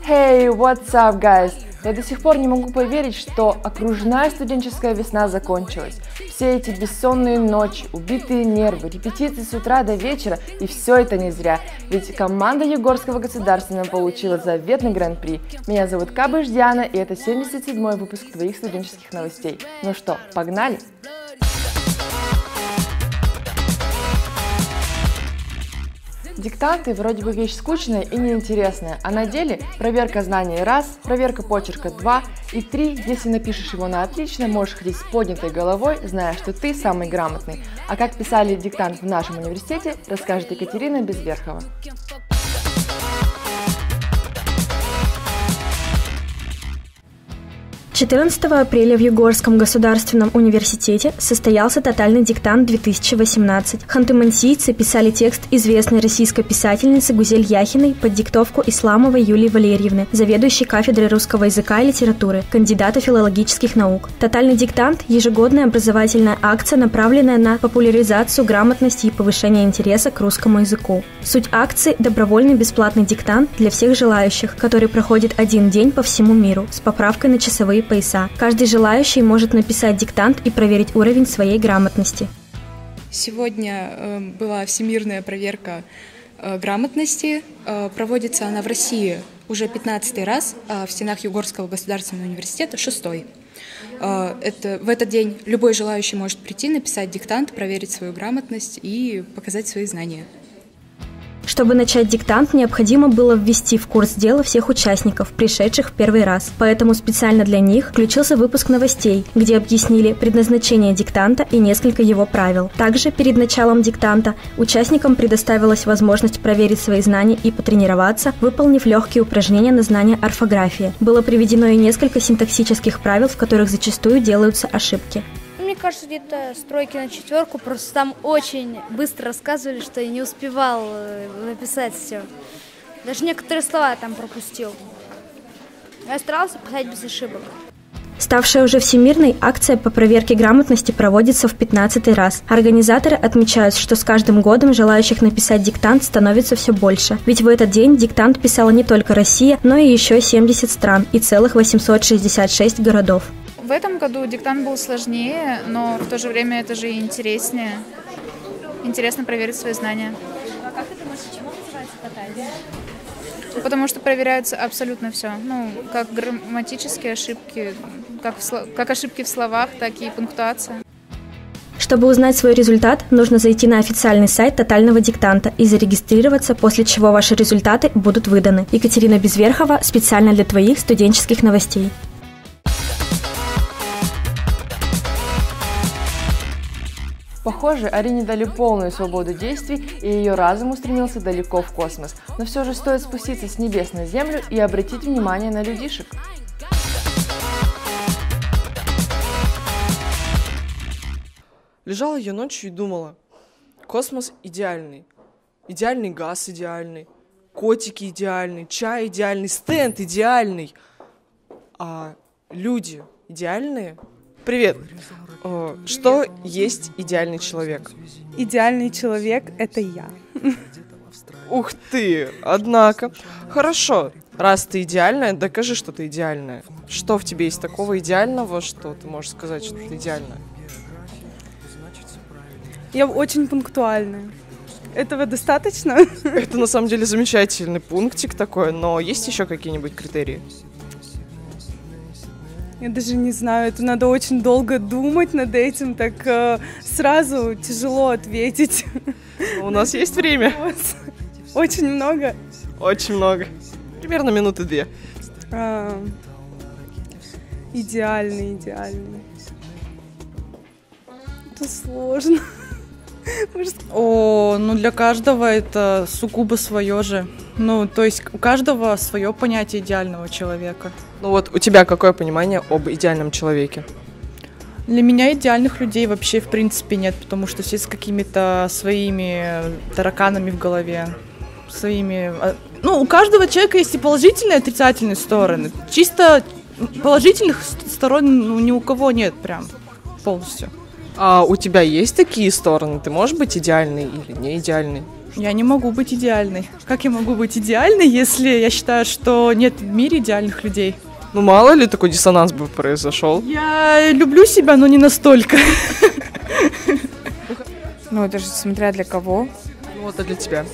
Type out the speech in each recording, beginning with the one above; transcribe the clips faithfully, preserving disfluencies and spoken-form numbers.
Hey, what's up, guys? Я до сих пор не могу поверить, что окружная студенческая весна закончилась. Все эти бессонные ночи, убитые нервы, репетиции с утра до вечера, и все это не зря. Ведь команда Югорского государственного получила заветный гран-при. Меня зовут Кабыш Диана, и это семьдесят седьмой выпуск твоих студенческих новостей. Ну что, погнали? Диктанты вроде бы вещь скучная и неинтересная, а на деле проверка знаний раз, проверка почерка два и три, если напишешь его на отлично, можешь ходить с поднятой головой, зная, что ты самый грамотный. А как писали диктант в нашем университете, расскажет Екатерина Безверхова. четырнадцатого апреля в Югорском государственном университете состоялся тотальный диктант две тысячи восемнадцать. Ханты-мансийцы писали текст известной российской писательницы Гузель Яхиной под диктовку Исламовой Юлии Валерьевны, заведующей кафедрой русского языка и литературы, кандидата филологических наук. Тотальный диктант – ежегодная образовательная акция, направленная на популяризацию грамотности и повышение интереса к русскому языку. Суть акции – добровольный бесплатный диктант для всех желающих, который проходит один день по всему миру с поправкой на часовые пояса. Каждый желающий может написать диктант и проверить уровень своей грамотности. Сегодня э, была всемирная проверка э, грамотности. Э, проводится она в России уже пятнадцатый раз, а в стенах Югорского государственного университета шестой. Э, это, в этот день любой желающий может прийти, написать диктант, проверить свою грамотность и показать свои знания. Чтобы начать диктант, необходимо было ввести в курс дела всех участников, пришедших в первый раз. Поэтому специально для них включился выпуск новостей, где объяснили предназначение диктанта и несколько его правил. Также перед началом диктанта участникам предоставилась возможность проверить свои знания и потренироваться, выполнив легкие упражнения на знание орфографии. Было приведено и несколько синтаксических правил, в которых зачастую делаются ошибки. Мне кажется, где-то стройки на четверку, просто там очень быстро рассказывали, что я не успевал написать все. Даже некоторые слова я там пропустил. Я старался писать без ошибок. Ставшая уже всемирной, акция по проверке грамотности проводится в пятнадцатый раз. Организаторы отмечают, что с каждым годом желающих написать диктант становится все больше. Ведь в этот день диктант писала не только Россия, но и еще семьдесят стран и целых восемьсот шестьдесят шесть городов. В этом году диктант был сложнее, но в то же время это же и интереснее. Интересно проверить свои знания. А как ты думаешь, почему называется тотальный? Потому что проверяется абсолютно все. Ну, как грамматические ошибки, как, в, как ошибки в словах, так и пунктуация. Чтобы узнать свой результат, нужно зайти на официальный сайт тотального диктанта и зарегистрироваться, после чего ваши результаты будут выданы. Екатерина Безверхова специально для твоих студенческих новостей. Похоже, Арине дали полную свободу действий, и ее разум устремился далеко в космос. Но все же стоит спуститься с небес на землю и обратить внимание на людишек. Лежала я ночью и думала: космос идеальный, идеальный газ идеальный, котики идеальный, чай идеальный, стенд идеальный, а люди идеальные? Привет! Что есть идеальный человек? Идеальный человек – это я. Ух ты! Однако. Хорошо. Раз ты идеальная, докажи, что ты идеальная. Что в тебе есть такого идеального, что ты можешь сказать, что ты идеальная? Я очень пунктуальная. Этого достаточно? Это на самом деле замечательный пунктик такой, но есть еще какие-нибудь критерии? Я даже не знаю, это надо очень долго думать над этим, так э, сразу тяжело ответить. У нас есть время. Очень много. Очень много. Примерно минуты две. А, идеальный, идеальный. Это сложно. О, ну для каждого это сугубо свое же. Ну, то есть у каждого свое понятие идеального человека. Ну вот у тебя какое понимание об идеальном человеке? Для меня идеальных людей вообще в принципе нет, потому что все с какими-то своими тараканами в голове, своими... Ну, у каждого человека есть и положительные, и отрицательные стороны. Чисто положительных сторон ну, ни у кого нет прям полностью. А у тебя есть такие стороны? Ты можешь быть идеальный или не идеальный? Я не могу быть идеальной. Как я могу быть идеальной, если я считаю, что нет в мире идеальных людей? Ну, мало ли такой диссонанс бы произошел. Я люблю себя, но не настолько. Ну, это же смотря для кого. Ну, это для тебя.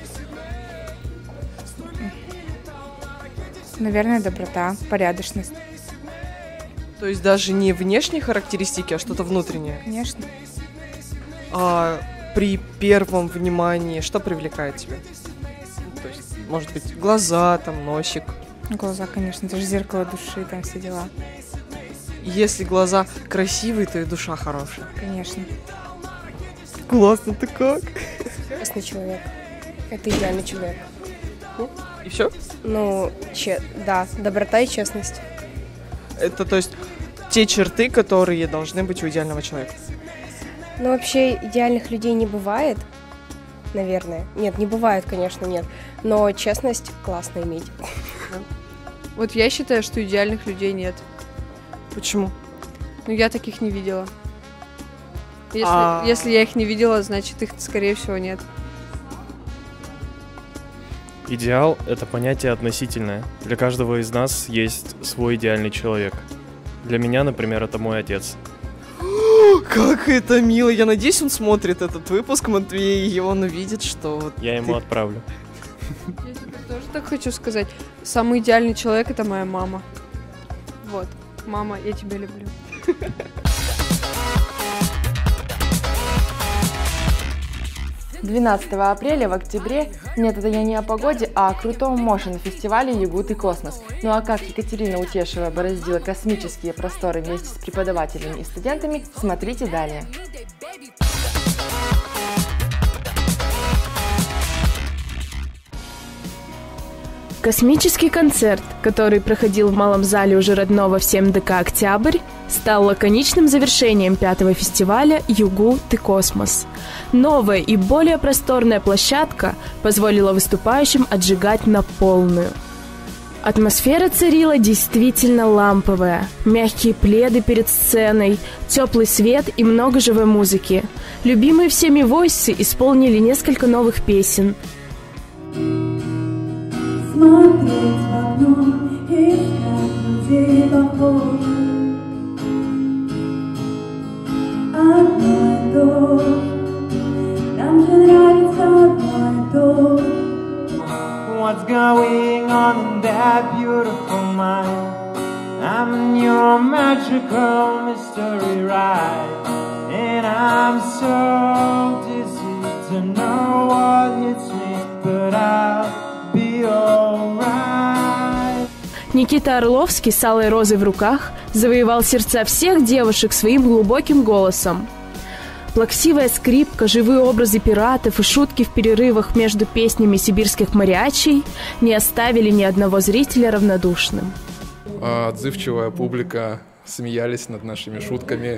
Наверное, доброта, порядочность. То есть даже не внешние характеристики, а что-то внутреннее? Конечно. А при первом внимании что привлекает тебя? То есть, может быть, глаза, там, носик? Глаза, конечно, это же зеркало души, там все дела. Если глаза красивые, то и душа хорошая. Конечно. Классно, ты как? Честный человек. Это идеальный человек. И все? Ну, че... да, доброта и честность. Это, то есть, те черты, которые должны быть у идеального человека? Ну, вообще, идеальных людей не бывает, наверное. Нет, не бывает, конечно, нет. Но честность классно иметь. Вот я считаю, что идеальных людей нет. Почему? Ну, я таких не видела. Если, А... если я их не видела, значит, их, скорее всего, нет. Идеал — это понятие относительное. Для каждого из нас есть свой идеальный человек. Для меня, например, это мой отец. Как это мило! Я надеюсь, он смотрит этот выпуск, Матвей, и он увидит, что... Я ему ты... отправлю. Я тебе тоже так хочу сказать. Самый идеальный человек — это моя мама. Вот. Мама, я тебя люблю. двенадцатого апреля в октябре, нет, это я не о погоде, а о крутом моше на фестивале «Югут и космос». Ну а как Екатерина Утешева бороздила космические просторы вместе с преподавателями и студентами, смотрите далее. Космический концерт, который проходил в малом зале уже родного всем ДК «Октябрь», стал лаконичным завершением пятого фестиваля «Югут и космос». Новая и более просторная площадка позволила выступающим отжигать на полную. Атмосфера царила действительно ламповая. Мягкие пледы перед сценой, теплый свет и много живой музыки. Любимые всеми войсы исполнили несколько новых песен. Смотреть в окно, искать людей похожих. Одно и то же, нам же нравится одно и то же. What's going on in that beautiful mind? I'm in your magical mystery ride, and I'm so dizzy to know what hits me, but I'll be alright. Никита Орловский с алой розой в руках завоевал сердца всех девушек своим глубоким голосом. Плаксивая скрипка, живые образы пиратов и шутки в перерывах между песнями сибирских мариачей не оставили ни одного зрителя равнодушным. Отзывчивая публика, смеялись над нашими шутками.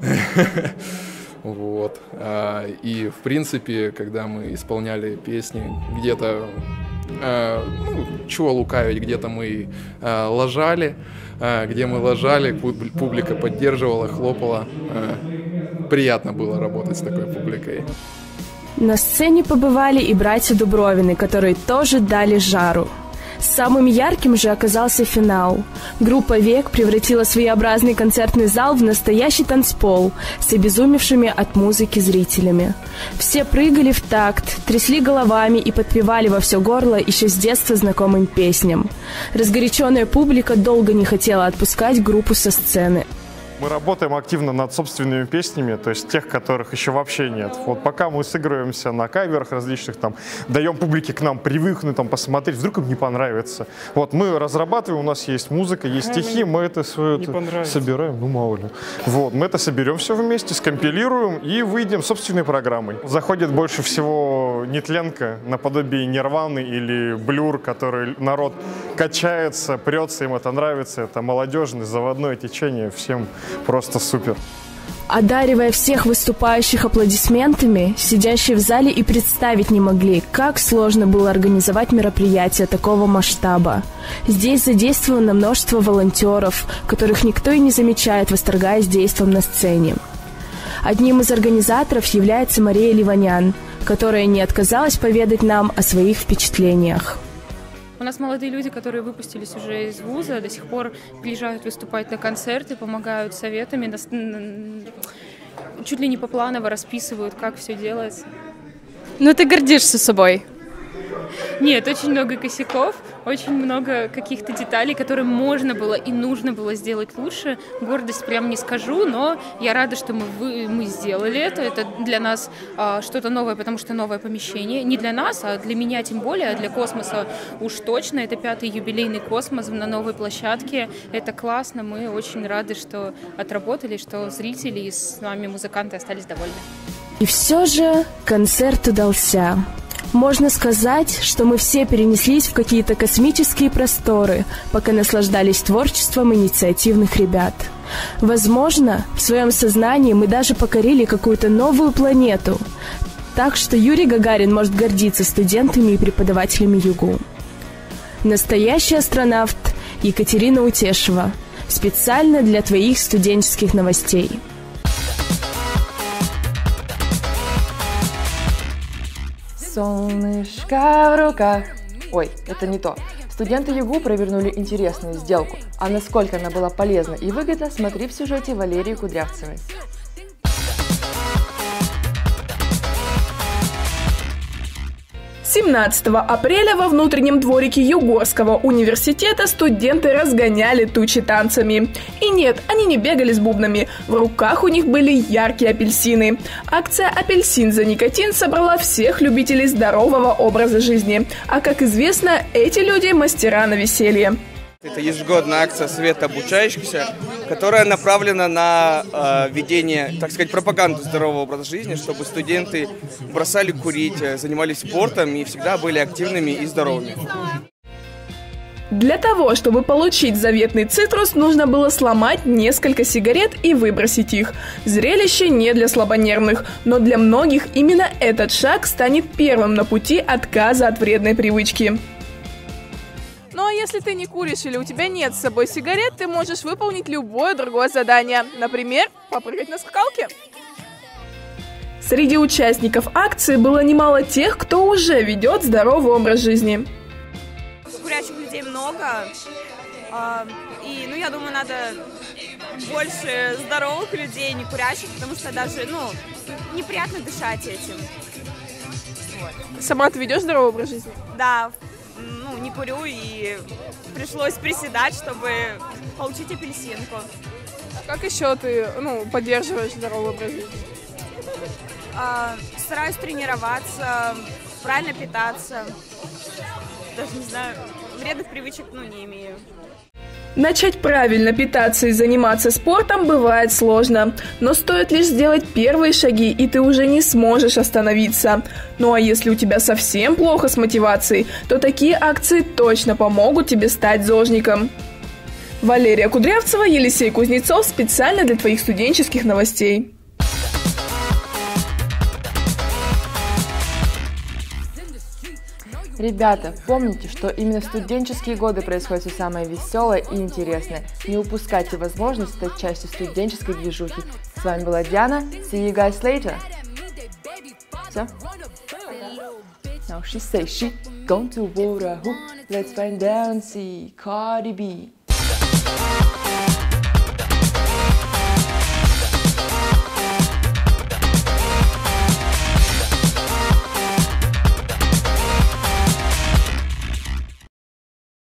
Вот. И, в принципе, когда мы исполняли песни, где-то, ну, чего лукавить, где-то мы лажали, где мы лажали, публика поддерживала, хлопала. Приятно было работать с такой публикой. На сцене побывали и братья Дубровины, которые тоже дали жару. Самым ярким же оказался финал. Группа «Век» превратила своеобразный концертный зал в настоящий танцпол с обезумевшими от музыки зрителями. Все прыгали в такт, трясли головами и подпевали во все горло еще с детства знакомым песням. Разгоряченная публика долго не хотела отпускать группу со сцены. Мы работаем активно над собственными песнями, то есть тех, которых еще вообще нет. Вот пока мы сыгрываемся на каверах различных, там, даем публике к нам привыкнуть, там, посмотреть, вдруг им не понравится. Вот мы разрабатываем, у нас есть музыка, есть стихи, мы это свое это собираем, ну мало ли. Вот, мы это соберем все вместе, скомпилируем и выйдем собственной программой. Заходит больше всего нетленка, наподобие Нирваны или Блюр, который народ качается, прется, им это нравится, это молодежное, заводное течение, всем просто супер. Одаривая всех выступающих аплодисментами, сидящие в зале и представить не могли, как сложно было организовать мероприятие такого масштаба. Здесь задействовано множество волонтеров, которых никто и не замечает, восторгаясь действом на сцене. Одним из организаторов является Мария Ливанян, которая не отказалась поведать нам о своих впечатлениях. У нас молодые люди, которые выпустились уже из вуза, до сих пор приезжают выступать на концерты, помогают советами, чуть ли не попланово расписывают, как все делается. Ну ты гордишься собой? Нет, очень много косяков, очень много каких-то деталей, которые можно было и нужно было сделать лучше. Гордость прям не скажу, но я рада, что мы, вы, мы сделали это. Это для нас а, что-то новое, потому что новое помещение. Не для нас, а для меня тем более, а для космоса уж точно. Это пятый юбилейный космос на новой площадке. Это классно, мы очень рады, что отработали, что зрители и с нами музыканты остались довольны. И все же концерт удался. Можно сказать, что мы все перенеслись в какие-то космические просторы, пока наслаждались творчеством инициативных ребят. Возможно, в своем сознании мы даже покорили какую-то новую планету. Так что Юрий Гагарин может гордиться студентами и преподавателями ЮГУ. Настоящий астронавт Екатерина Утешева. Специально для твоих студенческих новостей. Солнышко в руках. Ой, это не то. Студенты ЮГУ провернули интересную сделку. А насколько она была полезна и выгодна, смотри в сюжете Валерии Кудрявцевой. семнадцатого апреля во внутреннем дворике Югорского университета студенты разгоняли тучи танцами. И нет, они не бегали с бубнами, в руках у них были яркие апельсины. Акция «Апельсин за никотин» собрала всех любителей здорового образа жизни. А как известно, эти люди – мастера на веселье. Это ежегодная акция Совета обучающихся, которая направлена на э, ведение, так сказать, пропаганду здорового образа жизни, чтобы студенты бросали курить, занимались спортом и всегда были активными и здоровыми. Для того, чтобы получить заветный цитрус, нужно было сломать несколько сигарет и выбросить их. Зрелище не для слабонервных, но для многих именно этот шаг станет первым на пути отказа от вредной привычки. Ну а если ты не куришь или у тебя нет с собой сигарет, ты можешь выполнить любое другое задание. Например, попрыгать на скакалке. Среди участников акции было немало тех, кто уже ведет здоровый образ жизни. Курящих людей много, и, ну, я думаю, надо больше здоровых людей, не курящих, потому что даже, ну, неприятно дышать этим. Вот. Сама ты ведешь здоровый образ жизни? Да. Ну, не курю, и пришлось приседать, чтобы получить апельсинку. Как еще ты, ну, поддерживаешь здоровый образ жизни? А, стараюсь тренироваться, правильно питаться. Даже не знаю, вредных привычек, ну, не имею. Начать правильно питаться и заниматься спортом бывает сложно, но стоит лишь сделать первые шаги, и ты уже не сможешь остановиться. Ну а если у тебя совсем плохо с мотивацией, то такие акции точно помогут тебе стать зожником. Валерия Кудрявцева, Елисей Кузнецов специально для твоих студенческих новостей. Ребята, помните, что именно в студенческие годы происходит все самое веселое и интересное. Не упускайте возможность стать частью студенческой движухи. С вами была Диана. See you guys later. Все? Now she say she gone to water. Let's find out and see Cardi B.